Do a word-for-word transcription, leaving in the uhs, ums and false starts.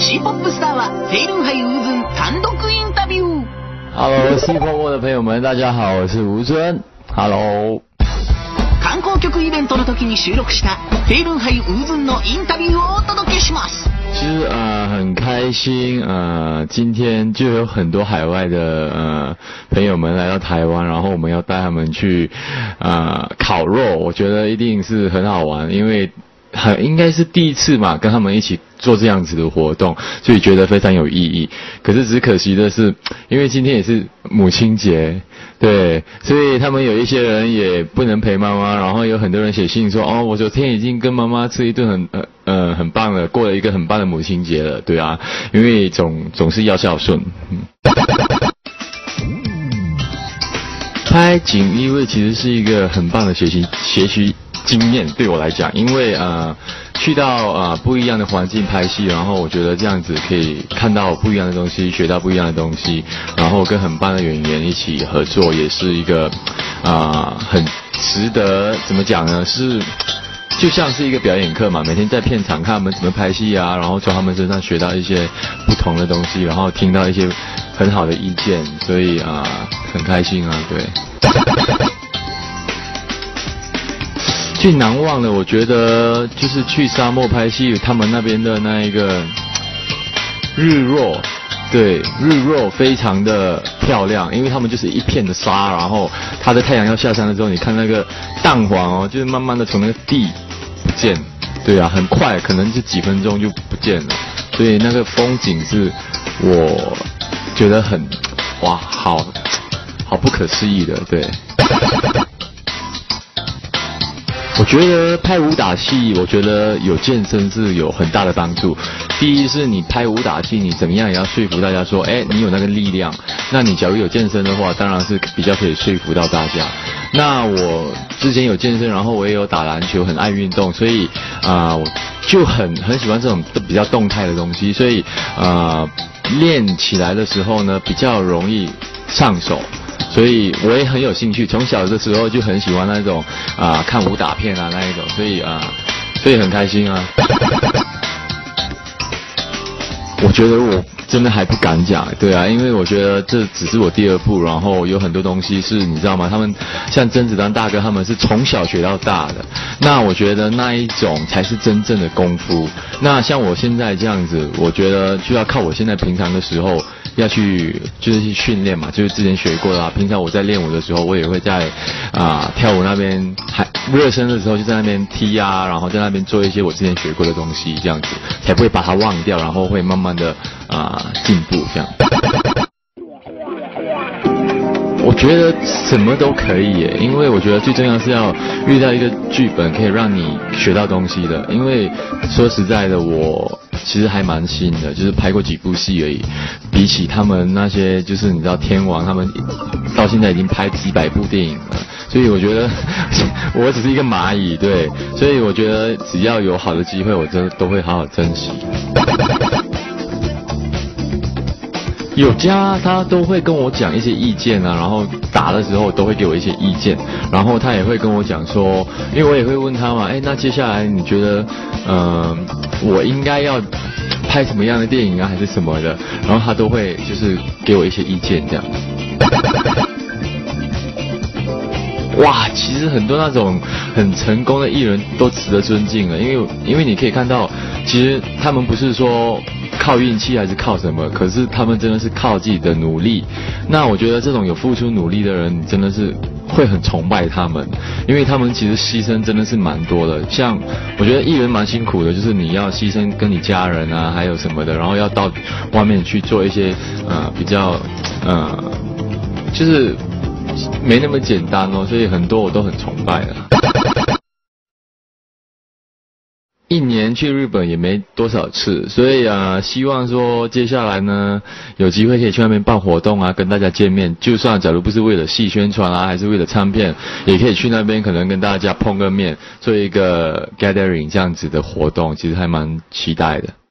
C ポップスターはフェイルンハイウーズン単独インタビュー。 Hello C ポップ的朋友们，大家好，我是吴尊。Hello。 観光局イベントの時に収録したフェイルンハイウーズンのインタビューをお届けします。 其实呃很开心，呃今天就有很多海外的呃朋友们来到台湾，然后我们要带他们去呃烤肉，我觉得一定是很好玩，因为很应该是第一次嘛，跟他们一起做这样子的活动，所以觉得非常有意义。可是只可惜的是，因为今天也是母亲节，对，所以他们有一些人也不能陪妈妈，然后有很多人写信说，哦，我昨天已经跟妈妈吃一顿很呃呃很棒的，过了一个很棒的母亲节了，对啊，因为总总是要孝顺。嗯拍锦衣卫其实是一个很棒的学习学习经验，对我来讲，因为呃去到呃不一样的环境拍戏，然后我觉得这样子可以看到不一样的东西，学到不一样的东西，然后跟很棒的演员一起合作，也是一个啊、呃、很值得怎么讲呢？是就像是一个表演课嘛，每天在片场看他们怎么拍戏啊，然后从他们身上学到一些不同的东西，然后听到一些很好的意见，所以啊、呃、很开心啊，对。最难忘的，我觉得就是去沙漠拍戏，他们那边的那一个日落，对，日落非常的漂亮，因为他们就是一片的沙，然后它的太阳要下山的时候，你看那个蛋黄哦，就是慢慢的从那个地不见，对啊，很快，可能就几分钟就不见了，所以那个风景是我觉得很哇，好好不可思议的，对。我觉得拍武打戏，我觉得有健身是有很大的帮助。第一是你拍武打戏，你怎么样也要说服大家说，哎，你有那个力量。那你假如有健身的话，当然是比较可以说服到大家。那我之前有健身，然后我也有打篮球，很爱运动，所以啊、呃，我就很很喜欢这种比较动态的东西，所以啊、呃，练起来的时候呢，比较容易上手。所以我也很有兴趣，从小的时候就很喜欢那种啊、呃、看武打片啊那一种，所以啊、呃，所以很开心啊。我觉得我真的还不敢讲，对啊，因为我觉得这只是我第二部，然后有很多东西是你知道吗？他们像甄子丹大哥他们是从小学到大的，那我觉得那一种才是真正的功夫。那像我现在这样子，我觉得就要靠我现在平常的时候。要去就是去训练嘛，就是之前学过啦。平常我在练舞的时候，我也会在啊、呃、跳舞那边还热身的时候就在那边踢啊，然后在那边做一些我之前学过的东西，这样子才不会把它忘掉，然后会慢慢的啊、呃、进步这样。我觉得什么都可以耶，因为我觉得最重要是要遇到一个剧本可以让你学到东西的。因为说实在的，我其实还蛮新的，就是拍过几部戏而已。比起他们那些，就是你知道天王他们到现在已经拍几百部电影了，所以我觉得我只是一个蚂蚁，对。所以我觉得只要有好的机会，我真的都会好好珍惜。有家他都会跟我讲一些意见啊，然后打的时候都会给我一些意见，然后他也会跟我讲说，因为我也会问他嘛，哎，那接下来你觉得，呃，我应该要拍什么样的电影啊，还是什么的，然后他都会就是给我一些意见这样。哇，其实很多那种很成功的艺人都值得尊敬了，因为因为你可以看到，其实他们不是说靠运气还是靠什么，可是他们真的是靠自己的努力。那我觉得这种有付出努力的人，真的是会很崇拜他们，因为他们其实牺牲真的是蛮多的。像我觉得艺人蛮辛苦的，就是你要牺牲跟你家人啊，还有什么的，然后要到外面去做一些呃比较呃就是没那么简单哦，所以很多我都很崇拜的。一年去日本也没多少次，所以啊，希望说接下来呢，有机会可以去那边办活动啊，跟大家见面。就算假如不是为了戏宣传啊，还是为了唱片，也可以去那边可能跟大家碰个面，做一个 gathering 这样子的活动，其实还蛮期待的。